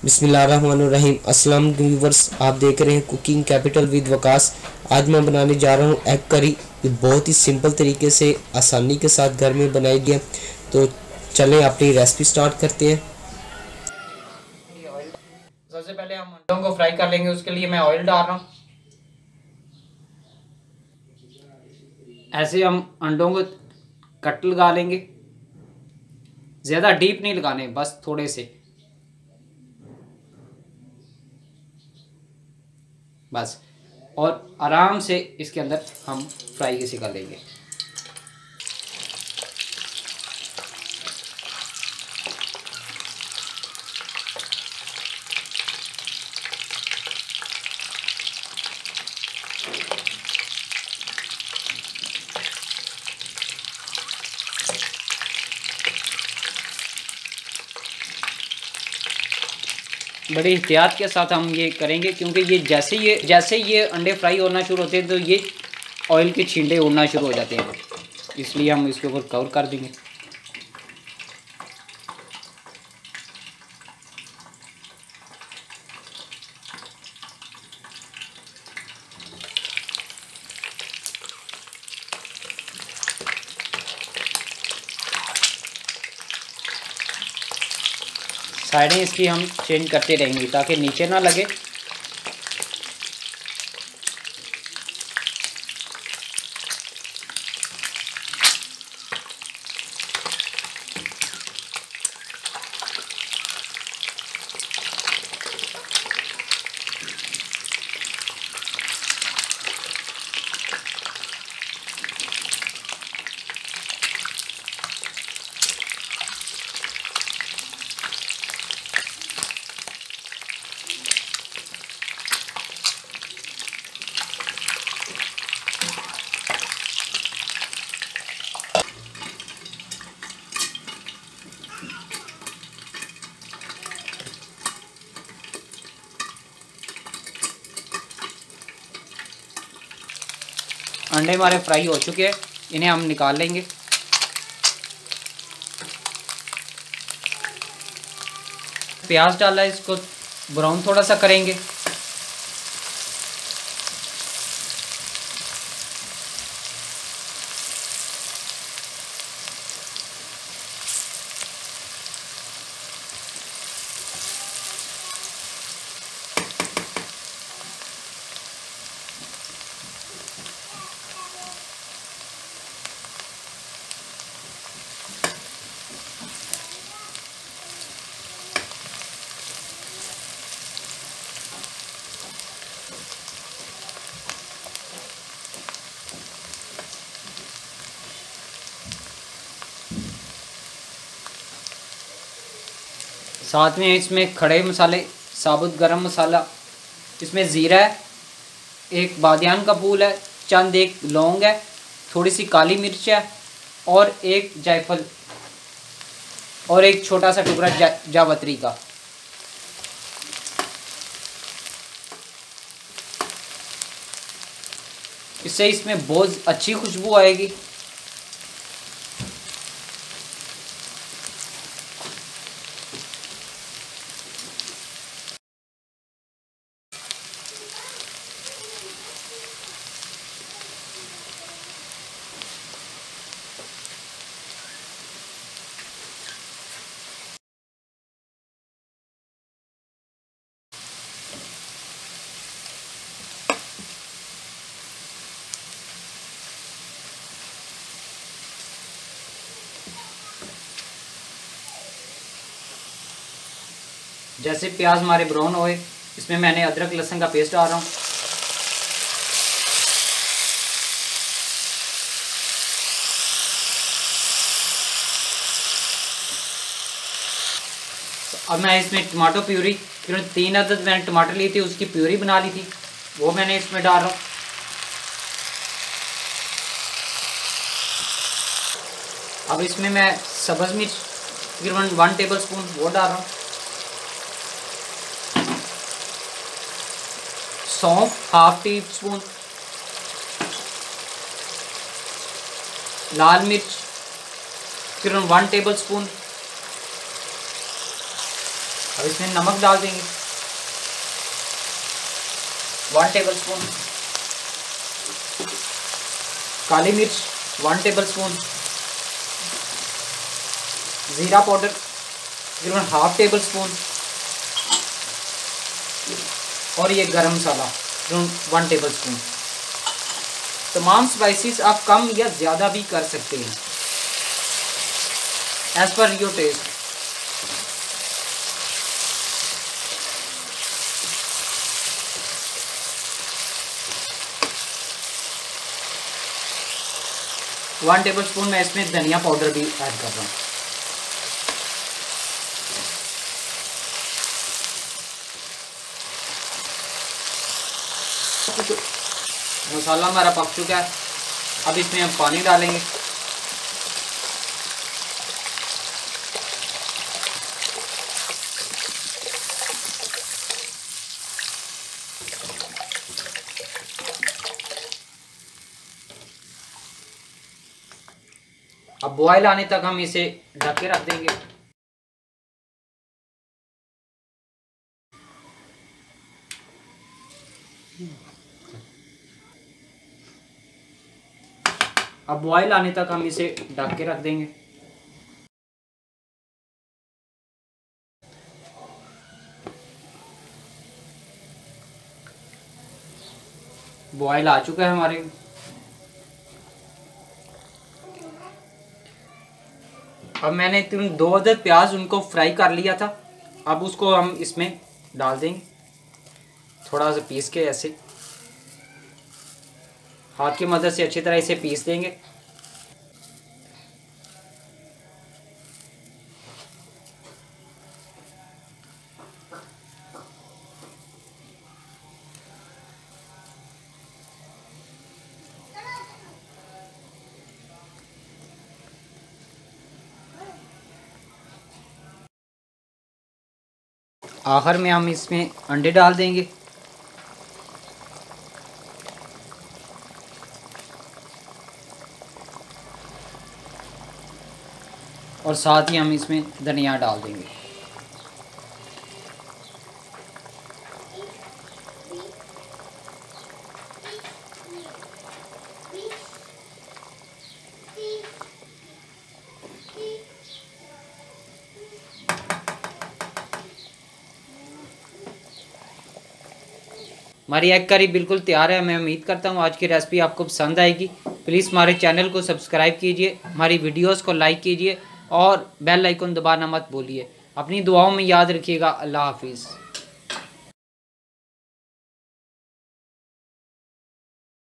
बिस्मिल्लाहिर्रहमानिर्रहीम। अस्सलाम व्यूवर्स, आप देख रहे हैं कुकिंग कैपिटल विद वकास। आज मैं बनाने जा रहा हूँ एग करी। ये बहुत ही सिंपल तरीके से आसानी के साथ घर में बनाई गया। तो चलें अपनी रेसिपी स्टार्ट करते हैं। सबसे पहले हम अंडों को फ्राई कर लेंगे। उसके लिए मैं ऑयल डाल रहा हूँ। ऐसे हम अंडों को कट लगा लेंगे, ज़्यादा डीप नहीं लगाने, बस थोड़े से, बस। और आराम से इसके अंदर हम फ्राई इसे कर लेंगे। बड़ी एहतियात के साथ हम ये करेंगे, क्योंकि ये जैसे ये अंडे फ्राई होना शुरू होते हैं तो ये ऑयल के छींटे उड़ना शुरू हो जाते हैं, इसलिए हम इसके ऊपर कवर कर देंगे। साइडें इसकी हम चेंज करते रहेंगे ताकि नीचे ना लगे। अंडे हमारे फ्राई हो चुके हैं, इन्हें हम निकाल लेंगे। प्याज डाला है, इसको ब्राउन थोड़ा सा करेंगे। साथ में इसमें खड़े मसाले, साबुत गरम मसाला, इसमें ज़ीरा है, एक बादियान का फूल है, चंद एक लौंग है, थोड़ी सी काली मिर्च है और एक जायफल और एक छोटा सा टुकड़ा जावित्री का। इससे इसमें बहुत अच्छी खुशबू आएगी। जैसे प्याज हमारे ब्राउन होए, इसमें मैंने अदरक लहसुन का पेस्ट डाल रहा हूँ। अब मैं इसमें टमाटो प्यूरी, 3 अदद मैंने टमाटर ली थी, उसकी प्यूरी बना ली थी, वो मैंने इसमें डाल रहा हूँ। अब इसमें मैं सब्ज़ मिर्च तकरीबन 1 टेबल स्पून वो डाल रहा हूँ। सौंफ ½ टी स्पून, लाल मिर्च तकरीबन 1 टेबल स्पून, अब इसमें नमक डाल देंगे 1 टेबलस्पून, काली मिर्च 1 टेबलस्पून, ज़ीरा पाउडर तकरीबन 1/2 टेबलस्पून और ये गरम मसाला 1 टेबलस्पून। तमाम स्पाइसेस आप कम या ज़्यादा भी कर सकते हैं as per your test. One tablespoon मैं इसमें धनिया पाउडर भी ऐड कर रहा हूँ। मसाला हमारा पक चुका है। अब इसमें हम पानी डालेंगे। अब बॉयल आने तक हम इसे ढक के रख देंगे। अब बॉयल आने तक हम इसे ढक के रख देंगे। बॉयल आ चुका है हमारे। अब मैंने 2 अदद प्याज उनको फ्राई कर लिया था। अब उसको हम इसमें डाल देंगे, थोड़ा सा पीस के ऐसे हाथ की मदद से अच्छी तरह इसे पीस देंगे। आखिर में हम इसमें अंडे डाल देंगे और साथ ही हम इसमें धनिया डाल देंगे। हमारी एग करी बिल्कुल तैयार है। मैं उम्मीद करता हूँ आज की रेसिपी आपको पसंद आएगी। प्लीज़ हमारे चैनल को सब्सक्राइब कीजिए, हमारी वीडियोस को लाइक कीजिए और बेल आइकन दबाना मत भूलिए। अपनी दुआओं में याद रखिएगा। अल्लाह हाफिज़।